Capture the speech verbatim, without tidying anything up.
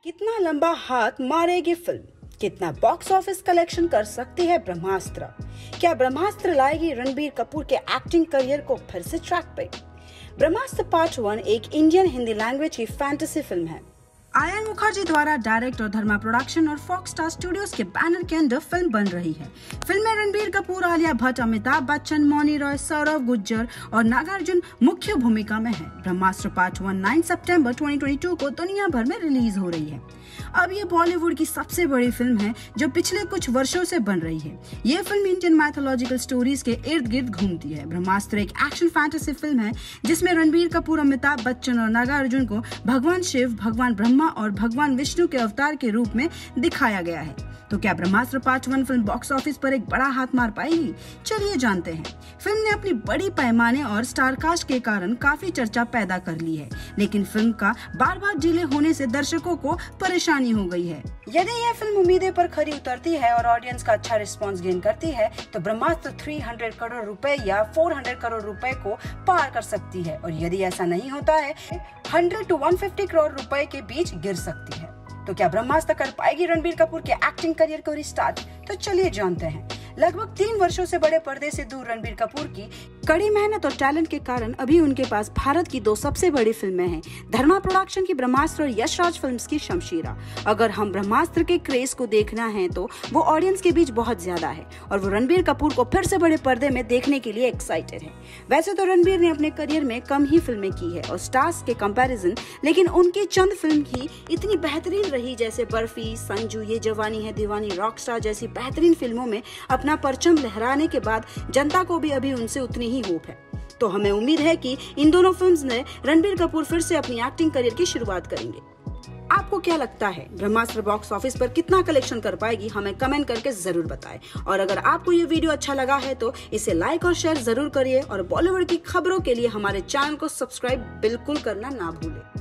कितना लंबा हाथ मारेगी फिल्म, कितना बॉक्स ऑफिस कलेक्शन कर सकती है ब्रह्मास्त्र। क्या ब्रह्मास्त्र लाएगी रणबीर कपूर के एक्टिंग करियर को फिर से ट्रैक पे। ब्रह्मास्त्र पार्ट वन एक इंडियन हिंदी लैंग्वेज की फैंटेसी फिल्म है। आयन मुखर्जी द्वारा डायरेक्ट और धर्मा प्रोडक्शन और फॉक्स स्टार स्टूडियोज के बैनर के अंडर फिल्म बन रही है। फिल्म में रणबीर कपूर, आलिया भट्ट, अमिताभ बच्चन, मौनी रॉय, सौरव गुज्जर और नागार्जुन मुख्य भूमिका में है। ब्रह्मास्त्र पार्ट वन नौ सितंबर दो हज़ार बाईस को दुनिया भर में रिलीज हो रही है। अब ये बॉलीवुड की सबसे बड़ी फिल्म है जो पिछले कुछ वर्षों से बन रही है। ये फिल्म इंडियन माइथोलॉजिकल स्टोरीज के इर्द गिर्द घूमती है। ब्रह्मास्त्र एक एक्शन फैंटेसी फिल्म है जिसमें रणबीर कपूर, अमिताभ बच्चन और नागार्जुन को भगवान शिव, भगवान ब्रह्मा और भगवान विष्णु के अवतार के रूप में दिखाया गया है। तो क्या Brahmastra part one film box office पर एक बड़ा हाथ मार पाएगी? चलिए जानते हैं। फिल्म ने अपनी बड़ी पैमाने और स्टार कास्ट के कारण काफी चर्चा पैदा कर ली है, लेकिन फिल्म का बार बार डिले होने से दर्शकों को परेशानी हो गई है। यदि यह फिल्म उम्मीदें पर खरी उतरती है और ऑडियंस का अच्छा रिस्पांस गेन करती है तो ब्रह्मास्त्र तीन सौ करोड़ रुपए या चार सौ करोड़ रुपए को पार कर सकती है, और यदि ऐसा नहीं होता है सौ टू एक सौ पचास करोड़ रुपए के बीच गिर सकती है। तो क्या ब्रह्मास्त्र कर पाएगी रणबीर कपूर के एक्टिंग करियर को रिस्टार्ट? तो चलिए जानते हैं। लगभग तीन वर्षों से बड़े पर्दे से दूर रणबीर कपूर की कड़ी मेहनत और टैलेंट के कारण अभी उनके पास भारत की दो सबसे बड़ी फिल्में हैं, धर्मा प्रोडक्शन की ब्रह्मास्त्र और यशराज फिल्म्स की शमशीरा। अगर हम ब्रह्मास्त्र के क्रेज को देखना है तो वो ऑडियंस के बीच बहुत ज्यादा है और वो रणबीर कपूर को फिर से बड़े पर्दे में देखने के लिए एक्साइटेड है। वैसे तो रणबीर ने अपने करियर में कम ही फिल्में की है और स्टार्स के कंपैरिजन, लेकिन उनकी चंद फिल्म ही इतनी बेहतरीन रही, जैसे बर्फी, संजू, ये जवानी है दीवानी, रॉकस्टार जैसी बेहतरीन फिल्मों में अपना परचम लहराने के बाद जनता को भी अभी उनसे उतनी ही होप है। तो हमें उम्मीद है कि इन दोनों फिल्म्स में रणबीर कपूर फिर से अपनी एक्टिंग करियर की शुरुआत करेंगे। आपको क्या लगता है, ब्रह्मास्त्र बॉक्स ऑफिस पर कितना कलेक्शन कर पाएगी? हमें कमेंट करके जरूर बताएं। और अगर आपको ये वीडियो अच्छा लगा है तो इसे लाइक और शेयर जरूर करिए, और बॉलीवुड की खबरों के लिए हमारे चैनल को सब्सक्राइब बिल्कुल करना ना भूलें।